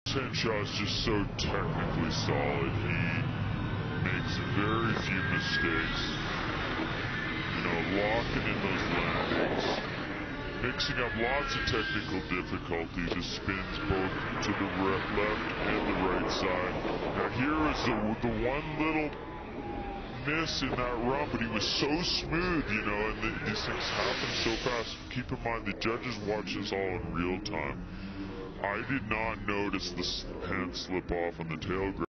Henshaw's just so technically solid. He makes very few mistakes. You know, locking in those landings, mixing up lots of technical difficulties. His spins both to the left and the right side. Now here is the one little miss in that run, but he was so smooth, you know, and these things happen so fast. Keep in mind, the judges watch this all in real time. I did not notice the hand slip off on the tail grab.